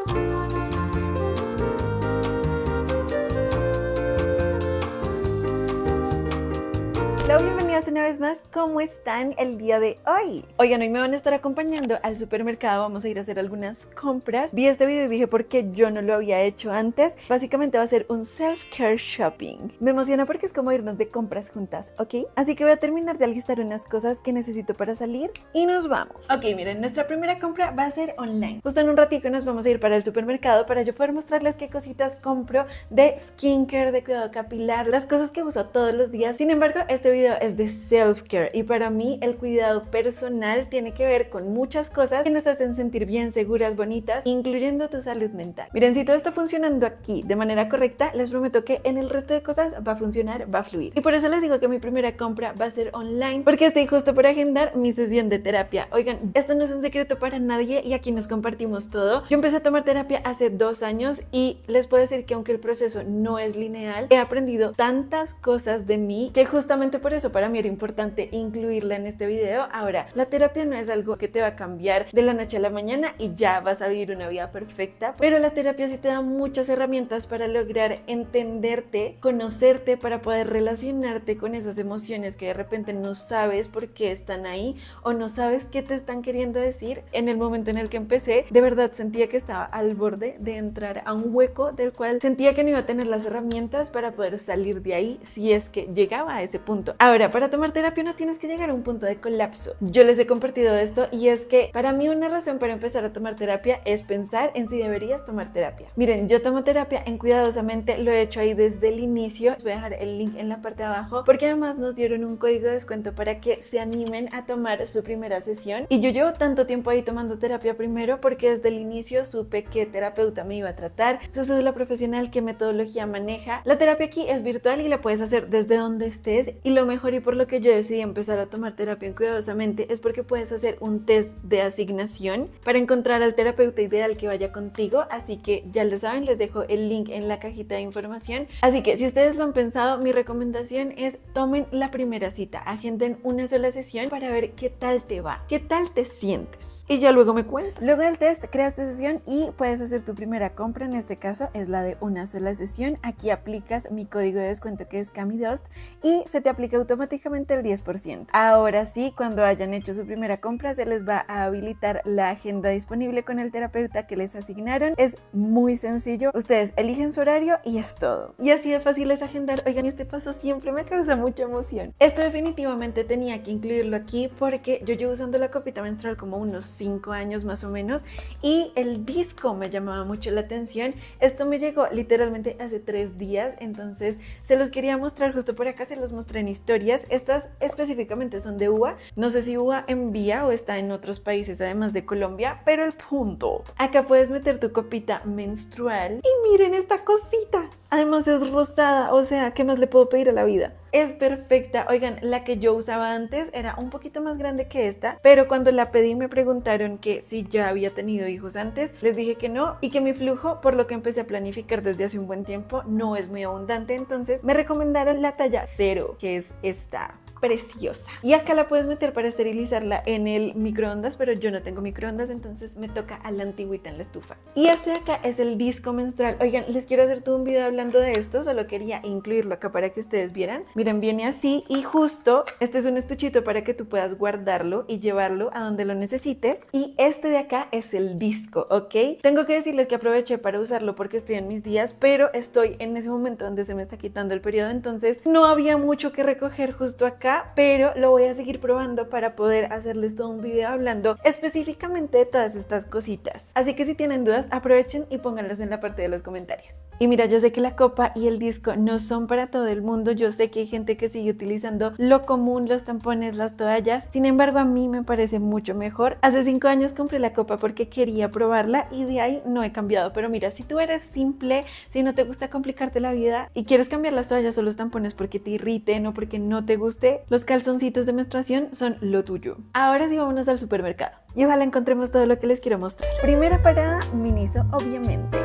Hola, bienvenidas una vez más. ¿Cómo están el día de hoy? Oigan, hoy me van a estar acompañando al supermercado. Vamos a ir a hacer algunas compras. Vi este video y dije por qué yo no lo había hecho antes. Básicamente va a ser un self-care shopping. Me emociona porque es como irnos de compras juntas, ¿ok? Así que voy a terminar de alistar unas cosas que necesito para salir y nos vamos. Ok, miren, nuestra primera compra va a ser online. Justo en un ratito nos vamos a ir para el supermercado para yo poder mostrarles qué cositas compro de skincare, de cuidado capilar, las cosas que uso todos los días. Sin embargo, este video es de self-care y para mí el cuidado personal tiene que ver con muchas cosas que nos hacen sentir bien, seguras, bonitas, incluyendo tu salud mental. Miren, si todo está funcionando aquí de manera correcta, les prometo que en el resto de cosas va a funcionar, va a fluir. Y por eso les digo que mi primera compra va a ser online, porque estoy justo por agendar mi sesión de terapia. Oigan, esto no es un secreto para nadie y aquí nos compartimos todo. Yo empecé a tomar terapia hace 2 años y les puedo decir que aunque el proceso no es lineal, he aprendido tantas cosas de mí que justamente por eso para mí era importante incluirla en este video. Ahora, la terapia no es algo que te va a cambiar de la noche a la mañana y ya vas a vivir una vida perfecta, pero la terapia sí te da muchas herramientas para lograr entenderte, conocerte, para poder relacionarte con esas emociones que de repente no sabes por qué están ahí o no sabes qué te están queriendo decir. En el momento en el que empecé, de verdad sentía que estaba al borde de entrar a un hueco del cual sentía que no iba a tener las herramientas para poder salir de ahí si es que llegaba a ese punto. Ahora, para tomar terapia no tienes que llegar a un punto de colapso. Yo les he compartido esto y es que para mí una razón para empezar a tomar terapia es pensar en si deberías tomar terapia. Miren, yo tomo terapia en Cuidadosamente, lo he hecho ahí desde el inicio. Les voy a dejar el link en la parte de abajo porque además nos dieron un código de descuento para que se animen a tomar su primera sesión. Y yo llevo tanto tiempo ahí tomando terapia primero porque desde el inicio supe qué terapeuta me iba a tratar, su cédula profesional, qué metodología maneja. La terapia aquí es virtual y la puedes hacer desde donde estés, y lo mejor y por lo que yo decidí empezar a tomar terapia en Cuidadosamente es porque puedes hacer un test de asignación para encontrar al terapeuta ideal que vaya contigo. Así que ya lo saben, les dejo el link en la cajita de información. Así que si ustedes lo han pensado, mi recomendación es tomen la primera cita, agenden una sola sesión para ver qué tal te va, qué tal te sientes. Y ya luego me cuentas. Luego del test, creas tu sesión y puedes hacer tu primera compra. En este caso es la de una sola sesión. Aquí aplicas mi código de descuento que es CamiDust y se te aplica automáticamente el 10%. Ahora sí, cuando hayan hecho su primera compra, se les va a habilitar la agenda disponible con el terapeuta que les asignaron. Es muy sencillo. Ustedes eligen su horario y es todo. Y así de fácil es agendar. Oigan, este paso siempre me causa mucha emoción. Esto definitivamente tenía que incluirlo aquí porque yo llevo usando la copita menstrual como unos 5 años más o menos y el disco me llamaba mucho la atención. Esto me llegó literalmente hace 3 días, entonces se los quería mostrar justo por acá, se los mostré en historias. Estas específicamente son de UA, no sé si UA envía o está en otros países además de Colombia, pero el punto, acá puedes meter tu copita menstrual y miren esta cosita. Además es rosada, o sea, ¿qué más le puedo pedir a la vida? Es perfecta. Oigan, la que yo usaba antes era un poquito más grande que esta, pero cuando la pedí me preguntaron que si ya había tenido hijos antes. Les dije que no y que mi flujo, por lo que empecé a planificar desde hace un buen tiempo, no es muy abundante, entonces me recomendaron la talla 0, que es esta. Preciosa. Y acá la puedes meter para esterilizarla en el microondas, pero yo no tengo microondas, entonces me toca a la antigüita en la estufa. Y este de acá es el disco menstrual. Oigan, les quiero hacer todo un video hablando de esto, solo quería incluirlo acá para que ustedes vieran. Miren, viene así y justo este es un estuchito para que tú puedas guardarlo y llevarlo a donde lo necesites. Y este de acá es el disco, ¿ok? Tengo que decirles que aproveché para usarlo porque estoy en mis días, pero estoy en ese momento donde se me está quitando el periodo, entonces no había mucho que recoger justo acá, pero lo voy a seguir probando para poder hacerles todo un video hablando específicamente de todas estas cositas. Así que si tienen dudas, aprovechen y pónganlas en la parte de los comentarios. Y mira, yo sé que la copa y el disco no son para todo el mundo, yo sé que hay gente que sigue utilizando lo común, los tampones, las toallas, sin embargo a mí me parece mucho mejor. Hace 5 años compré la copa porque quería probarla y de ahí no he cambiado, pero mira, si tú eres simple, si no te gusta complicarte la vida y quieres cambiar las toallas o los tampones porque te irriten o porque no te guste, los calzoncitos de menstruación son lo tuyo. Ahora sí, vámonos al supermercado y ojalá encontremos todo lo que les quiero mostrar. Primera parada, Miniso, obviamente.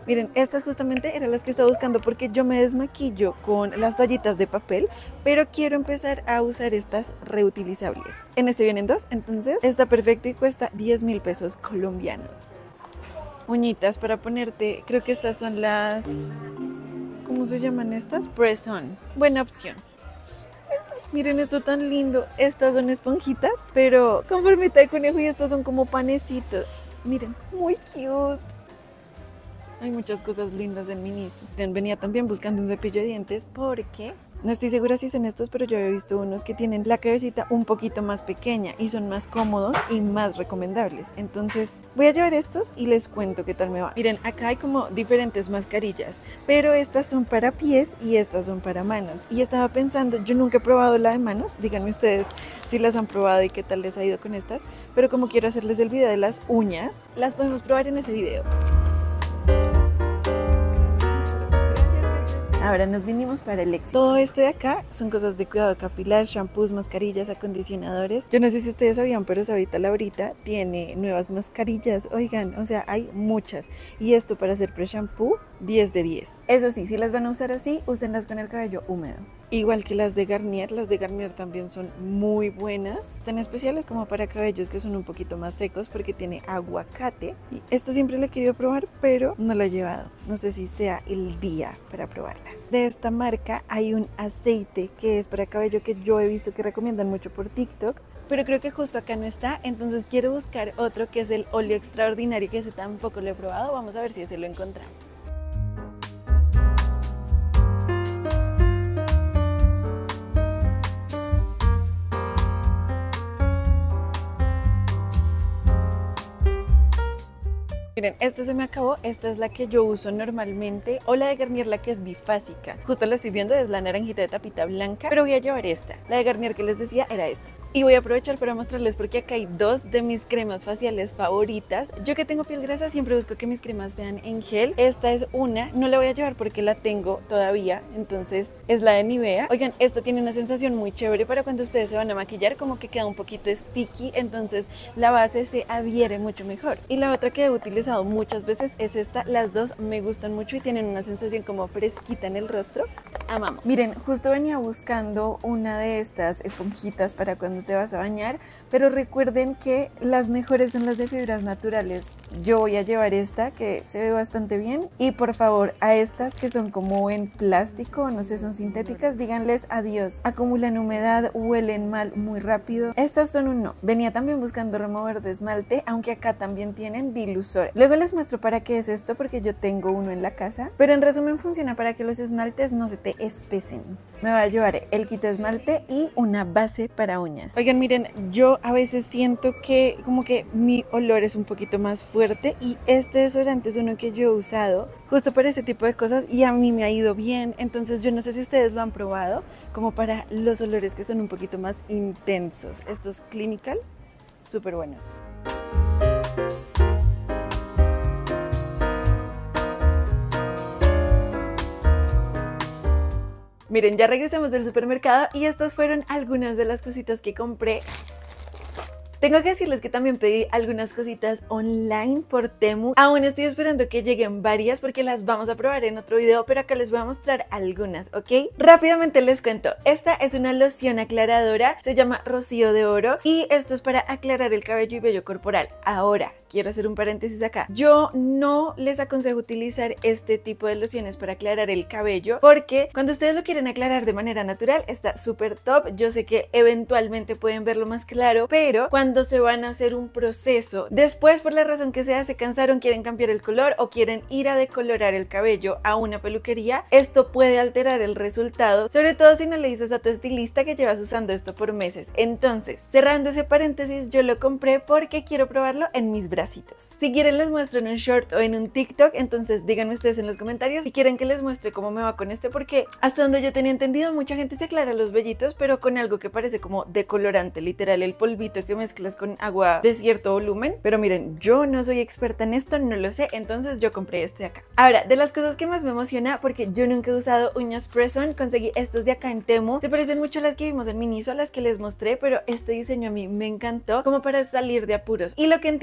Miren, estas justamente eran las que estaba buscando porque yo me desmaquillo con las toallitas de papel, pero quiero empezar a usar estas reutilizables. En este vienen dos, entonces está perfecto y cuesta 10.000 pesos colombianos. Uñitas para ponerte, creo que estas son las... ¿Cómo se llaman estas? Press-on. Buena opción. Miren esto tan lindo. Estas son esponjitas, pero con formita de conejo y estas son como panecitos. Miren, muy cute. Hay muchas cosas lindas en Miniso. Venía también buscando un cepillo de dientes porque no estoy segura si son estos, pero yo había visto unos que tienen la cabecita un poquito más pequeña y son más cómodos y más recomendables. Entonces voy a llevar estos y les cuento qué tal me va. Miren, acá hay como diferentes mascarillas, pero estas son para pies y estas son para manos. Y estaba pensando, yo nunca he probado la de manos, díganme ustedes si las han probado y qué tal les ha ido con estas, pero como quiero hacerles el video de las uñas, las podemos probar en ese video. Ahora nos vinimos para el éxito. Todo esto de acá son cosas de cuidado capilar, shampoos, mascarillas, acondicionadores. Yo no sé si ustedes sabían, pero ahorita Laurita tiene nuevas mascarillas. Oigan, o sea, hay muchas. Y esto para hacer pre-shampoo, 10 de 10. Eso sí, si las van a usar así, úsenlas con el cabello húmedo. Igual que las de Garnier también son muy buenas. Están especiales como para cabellos que son un poquito más secos porque tiene aguacate. Y esta siempre la he querido probar, pero no la he llevado. No sé si sea el día para probarla. De esta marca hay un aceite que es para cabello que yo he visto que recomiendan mucho por TikTok, pero creo que justo acá no está, entonces quiero buscar otro que es el óleo extraordinario, que ese tampoco lo he probado. Vamos a ver si ese lo encontramos. Miren, esta se me acabó, esta es la que yo uso normalmente, o la de Garnier, la que es bifásica. Justo la estoy viendo, es la naranjita de tapita blanca, pero voy a llevar esta. La de Garnier que les decía era esta. Y voy a aprovechar para mostrarles porque acá hay dos de mis cremas faciales favoritas. Yo que tengo piel grasa siempre busco que mis cremas sean en gel. Esta es una, no la voy a llevar porque la tengo todavía, entonces es la de Nivea. Oigan, esta tiene una sensación muy chévere para cuando ustedes se van a maquillar, como que queda un poquito sticky, entonces la base se adhiere mucho mejor. Y la otra que he utilizado muchas veces es esta. Las dos me gustan mucho y tienen una sensación como fresquita en el rostro. Amamos. Miren, justo venía buscando una de estas esponjitas para cuando te vas a bañar, pero recuerden que las mejores son las de fibras naturales. Yo voy a llevar esta que se ve bastante bien, y por favor a estas que son como en plástico, no sé, son sintéticas, díganles adiós. Acumulan humedad, huelen mal muy rápido. Estas son un no. Venía también buscando remover de esmalte, aunque acá también tienen dilusor. Luego les muestro para qué es esto porque yo tengo uno en la casa, pero en resumen funciona para que los esmaltes no se te espesen. Me voy a llevar el kit de esmalte y una base para uñas. Oigan, miren, yo a veces siento que como que mi olor es un poquito más fuerte, y este desodorante es uno que yo he usado justo para ese tipo de cosas y a mí me ha ido bien. Entonces yo no sé si ustedes lo han probado como para los olores que son un poquito más intensos. Estos Clinical, súper buenos. Miren, ya regresamos del supermercado y estas fueron algunas de las cositas que compré. Tengo que decirles que también pedí algunas cositas online por Temu. Aún estoy esperando que lleguen varias porque las vamos a probar en otro video, pero acá les voy a mostrar algunas, ¿ok? Rápidamente les cuento. Esta es una loción aclaradora, se llama Rocío de Oro, y esto es para aclarar el cabello y vello corporal. Ahora, quiero hacer un paréntesis acá. Yo no les aconsejo utilizar este tipo de lociones para aclarar el cabello, porque cuando ustedes lo quieren aclarar de manera natural está súper top. Yo sé que eventualmente pueden verlo más claro, pero cuando se van a hacer un proceso, después por la razón que sea se cansaron, quieren cambiar el color o quieren ir a decolorar el cabello a una peluquería, esto puede alterar el resultado, sobre todo si no le dices a tu estilista que llevas usando esto por meses. Entonces, cerrando ese paréntesis, yo lo compré porque quiero probarlo en mis bracitos. Si quieren les muestro en un short o en un TikTok, entonces díganme ustedes en los comentarios si quieren que les muestre cómo me va con este, porque hasta donde yo tenía entendido mucha gente se aclara los vellitos pero con algo que parece como decolorante, literal el polvito que mezclas con agua de cierto volumen. Pero miren, yo no soy experta en esto, no lo sé, entonces yo compré este de acá. Ahora, de las cosas que más me emociona, porque yo nunca he usado uñas press-on, conseguí estos de acá en Temu. Se parecen mucho a las que vimos en Miniso, a las que les mostré, pero este diseño a mí me encantó, como para salir de apuros. Y lo que entiendo yo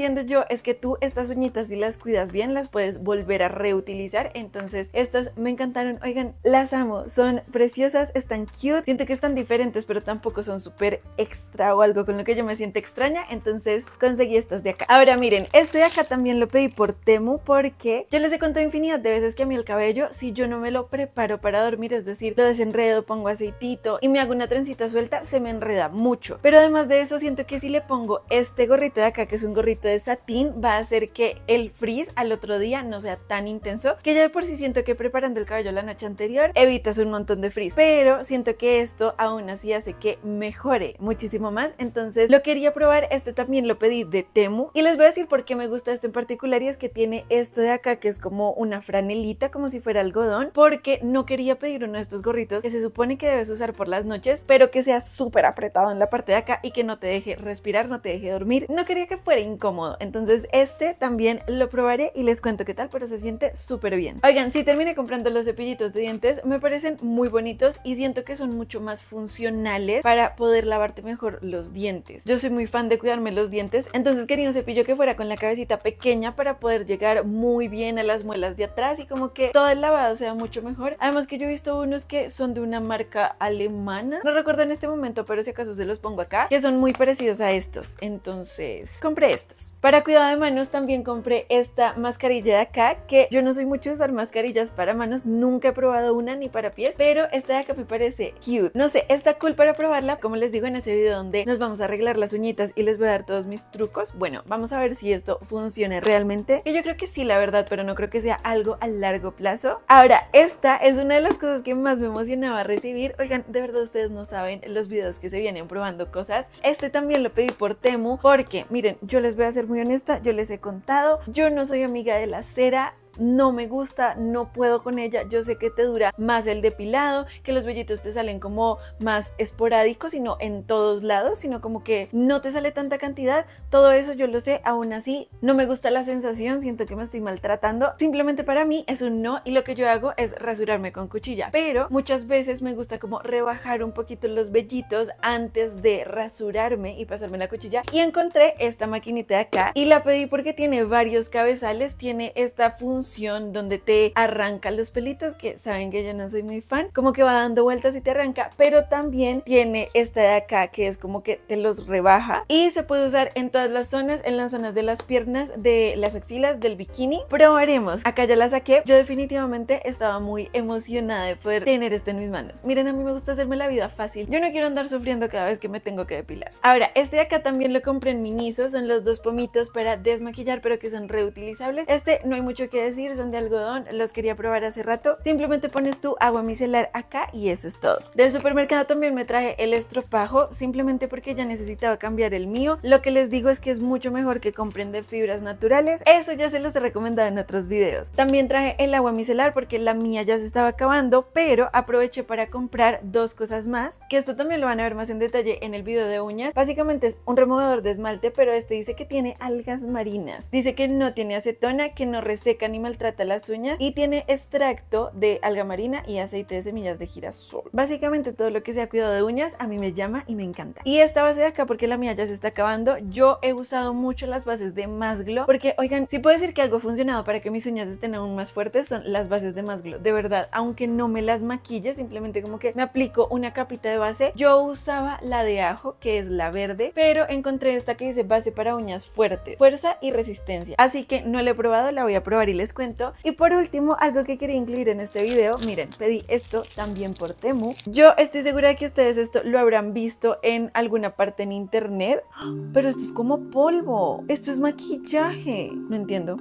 pero es que tú estas uñitas, si las cuidas bien, las puedes volver a reutilizar. Entonces estas me encantaron, oigan, las amo, son preciosas, están cute, siento que están diferentes, pero tampoco son súper extra o algo con lo que yo me siento extraña, entonces conseguí estas de acá. Ahora miren, este de acá también lo pedí por Temu porque yo les he contado infinidad de veces que a mí el cabello, si yo no me lo preparo para dormir, es decir, lo desenredo, pongo aceitito y me hago una trencita suelta, se me enreda mucho. Pero además de eso, siento que si le pongo este gorrito de acá, que es un gorrito de satín, va a hacer que el frizz al otro día no sea tan intenso, que ya de por sí siento que preparando el cabello la noche anterior evitas un montón de frizz, pero siento que esto aún así hace que mejore muchísimo más. Entonces lo quería probar, este también lo pedí de Temu y les voy a decir por qué me gusta este en particular, y es que tiene esto de acá que es como una franelita, como si fuera algodón, porque no quería pedir uno de estos gorritos que se supone que debes usar por las noches, pero que sea súper apretado en la parte de acá y que no te deje respirar, no te deje dormir. No quería que fuera incómodo, entonces este también lo probaré y les cuento qué tal, pero se siente súper bien. Oigan, sí, terminé comprando los cepillitos de dientes, me parecen muy bonitos y siento que son mucho más funcionales para poder lavarte mejor los dientes. Yo soy muy fan de cuidarme los dientes, entonces quería un cepillo que fuera con la cabecita pequeña para poder llegar muy bien a las muelas de atrás y como que todo el lavado sea mucho mejor. Además que yo he visto unos que son de una marca alemana, no recuerdo en este momento, pero si acaso se los pongo acá, que son muy parecidos a estos, entonces compré estos. Para cuidado de manos también compré esta mascarilla de acá, que yo no soy mucho de usar mascarillas para manos, nunca he probado una ni para pies, pero esta de acá me parece cute, no sé, está cool para probarla. Como les digo en ese video donde nos vamos a arreglar las uñitas y les voy a dar todos mis trucos, bueno, vamos a ver si esto funciona realmente, que yo creo que sí, la verdad, pero no creo que sea algo a largo plazo. Ahora, esta es una de las cosas que más me emocionaba recibir. Oigan, de verdad ustedes no saben los videos que se vienen probando cosas. Este también lo pedí por Temu porque, miren, yo les voy a ser muy honesta, yo les he contado, yo no soy amiga de la cera, no me gusta, no puedo con ella. Yo sé que te dura más el depilado, que los vellitos te salen como más esporádicos y no en todos lados, sino como que no te sale tanta cantidad. Todo eso yo lo sé, aún así no me gusta la sensación, siento que me estoy maltratando. Simplemente para mí es un no y lo que yo hago es rasurarme con cuchilla, pero muchas veces me gusta como rebajar un poquito los vellitos antes de rasurarme y pasarme la cuchilla, y encontré esta maquinita de acá y la pedí porque tiene varios cabezales, tiene esta función donde te arranca los pelitos, que saben que yo no soy muy fan, como que va dando vueltas y te arranca, pero también tiene esta de acá que es como que te los rebaja y se puede usar en todas las zonas, en las zonas de las piernas, de las axilas, del bikini. Probaremos. Acá ya la saqué. Yo definitivamente estaba muy emocionada de poder tener esto en mis manos. Miren, a mí me gusta hacerme la vida fácil, yo no quiero andar sufriendo cada vez que me tengo que depilar. Ahora, este de acá también lo compré en Miniso, son los dos pomitos para desmaquillar, pero que son reutilizables. Este no hay mucho que decir, son de algodón, los quería probar hace rato. Simplemente pones tu agua micelar acá y eso es todo. Del supermercado también me traje el estropajo, simplemente porque ya necesitaba cambiar el mío. Lo que les digo es que es mucho mejor que compren de fibras naturales, eso ya se los he recomendado en otros videos. También traje el agua micelar porque la mía ya se estaba acabando, pero aproveché para comprar dos cosas más, que esto también lo van a ver más en detalle en el video de uñas. Básicamente es un removedor de esmalte, pero este dice que tiene algas marinas, dice que no tiene acetona, que no reseca ni maltrata las uñas y tiene extracto de alga marina y aceite de semillas de girasol. Básicamente todo lo que sea cuidado de uñas a mí me llama y me encanta. Y esta base de acá porque la mía ya se está acabando. Yo he usado mucho las bases de Más Glow porque, oigan, si puedo decir que algo ha funcionado para que mis uñas estén aún más fuertes son las bases de Más Glow. De verdad, aunque no me las maquille, simplemente como que me aplico una capita de base. Yo usaba la de ajo, que es la verde, pero encontré esta que dice base para uñas fuerte, fuerza y resistencia. Así que no la he probado, la voy a probar y les cuento. Y por último, algo que quería incluir en este video, miren, pedí esto también por Temu. Yo estoy segura de que ustedes esto lo habrán visto en alguna parte en internet, pero esto es como polvo, esto es maquillaje, no entiendo.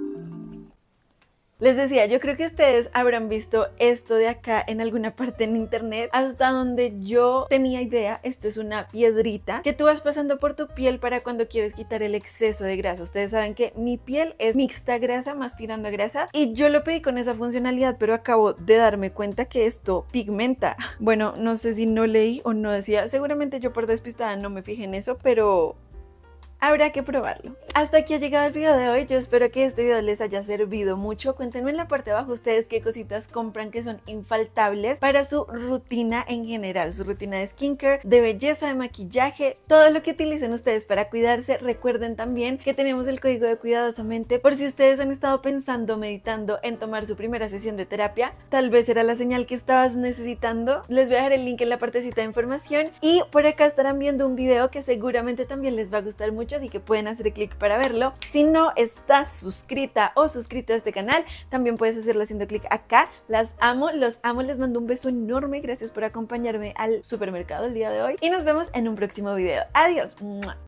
Les decía, yo creo que ustedes habrán visto esto de acá en alguna parte en internet. Hasta donde yo tenía idea, esto es una piedrita que tú vas pasando por tu piel para cuando quieres quitar el exceso de grasa. Ustedes saben que mi piel es mixta grasa, más tirando a grasa, y yo lo pedí con esa funcionalidad, pero acabo de darme cuenta que esto pigmenta. Bueno, no sé si no leí o no decía, seguramente yo por despistada no me fijé en eso, pero habrá que probarlo. Hasta aquí ha llegado el video de hoy. Yo espero que este video les haya servido mucho. Cuéntenme en la parte de abajo ustedes qué cositas compran que son infaltables para su rutina en general, su rutina de skincare, de belleza, de maquillaje, todo lo que utilicen ustedes para cuidarse. Recuerden también que tenemos el código de Cuidadosamente por si ustedes han estado pensando, meditando en tomar su primera sesión de terapia. Tal vez era la señal que estabas necesitando. Les voy a dejar el link en la partecita de información y por acá estarán viendo un video que seguramente también les va a gustar mucho, así que pueden hacer clic para verlo. Si no estás suscrita o suscrito a este canal, también puedes hacerlo haciendo clic acá. Las amo, los amo, les mando un beso enorme. Gracias por acompañarme al supermercado el día de hoy y nos vemos en un próximo video. Adiós.